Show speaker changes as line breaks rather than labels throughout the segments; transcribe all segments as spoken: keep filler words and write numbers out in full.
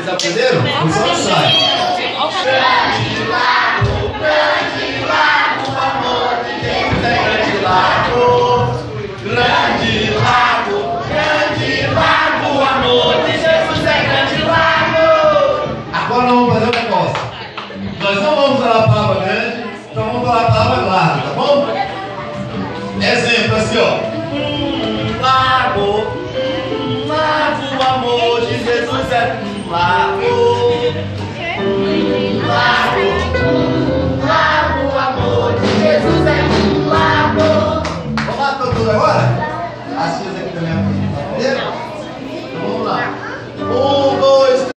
Vocês aprenderam? O som sai.
Grande lago, grande lago, o amor de Deus é grande lago. Grande lago, grande lago, o amor de Jesus é grande lago.
Agora nós vamos fazer um negócio. Nós não vamos falar a palavra grande, então vamos falar a palavra larga, tá bom? Exemplo assim, ó.
Um lago, um lago, o amor de Jesus é um lago. Um lago, um lago, o amor de Jesus é um lago.
Vamos lá, todo agora? As filhas aqui também aprenderam? Então vamos lá. Um, dois, três.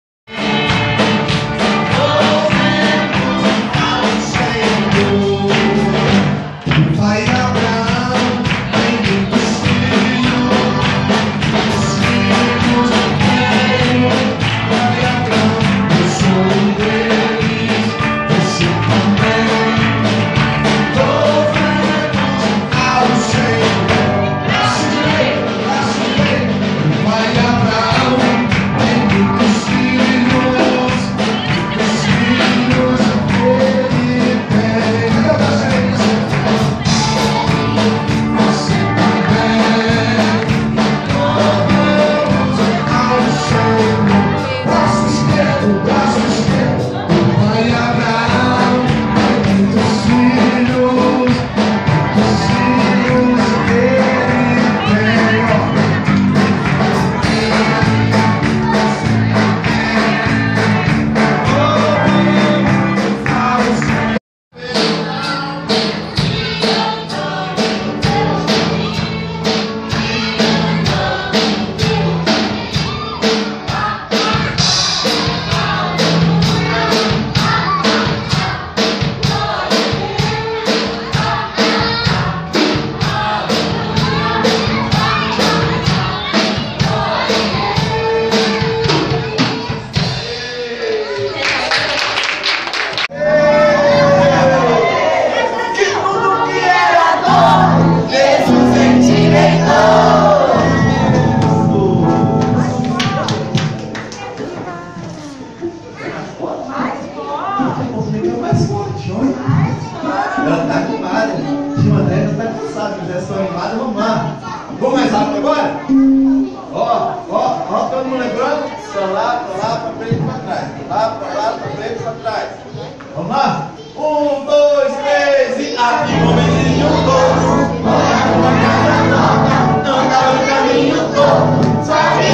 Ela tá animada, tinha uma André já tá cansada, mas ela está animada, vamos lá. Vamos mais rápido agora? Ó, ó, ó, todo mundo lembrando? Pra lá, pra lá, pra frente e pra trás. Pra lá, pra lá, pra frente e pra trás. Vamos lá? Um, dois, três e aqui o momentinho todo. Olha uma casa nova, não dá o caminho todo.